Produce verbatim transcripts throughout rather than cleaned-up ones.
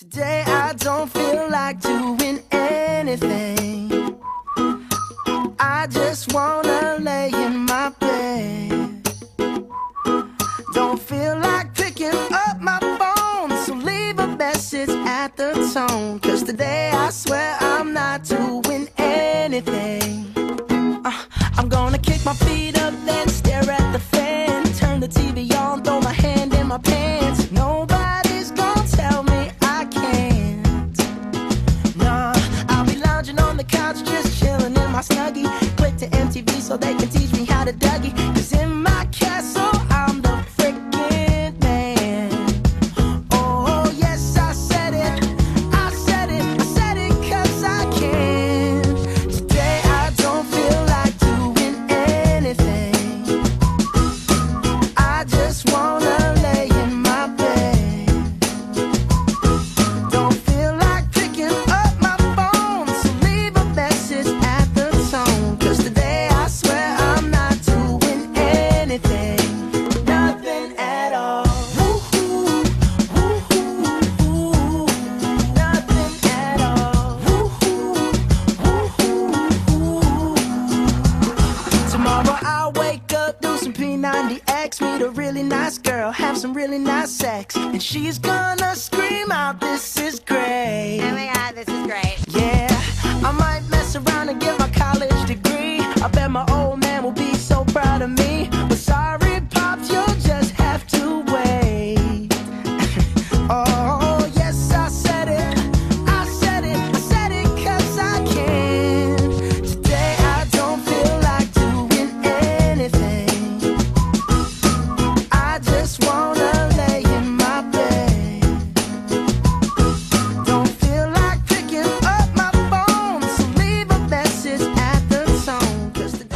Today I don't feel like doing anything. I just wanna lay in my bed. Don't feel like picking up my phone, so leave a message at the tone. Cause today I swear I'm not doing anything. uh, I'm gonna kick my feet up, then stare at the fan. Turn the T V on, throw my hand in my pants. Nobody's gonna tell me I can't. Nah, I'll be lounging on the couch, just chilling in my Snuggie. Click to M T V so they can teach me how to Dougie. Cause in my castle I'm the freaking man. Oh yes, I said it, I said it, I said it cause I can. Today I don't feel like doing anything. I just wanna lay in my bed. Don't feel like picking up my phone, so leave a message at the tone. Cause today I swear I'm not doing anything. Nothing at all. Woo-hoo, woo-hoo, woo. Nothing at all. Woo-hoo, woo-hoo, woo. Tomorrow I'll wake up, do some P ninety X, meet a really nice girl, have some really nice sex, and she's gonna scream out, "This is great." Oh my god, this is great. Yeah, I might mess around and get my college degree. I bet my old man will be so proud of me. But sorry, Pops, you'll just have to wait. Oh, yes, I said it, I said it, I said it cause I can. Today I don't feel like doing anything. I just wanna lay in my bed. Don't feel like picking up my phone, so leave a message at the tone. Cause today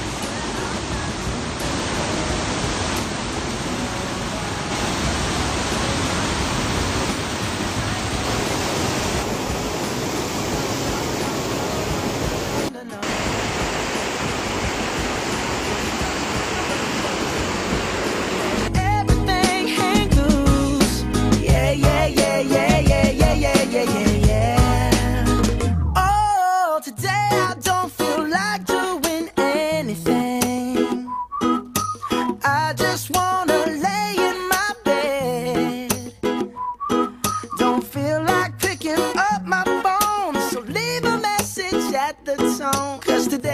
everything hang loose. Yeah, yeah, yeah, yeah, yeah, yeah, yeah, yeah, yeah, yeah. Oh, today I don't feel like doing anything. I just wanna lay in my bed. Don't feel like picking up my phone, so leave a message at the tone. Cause today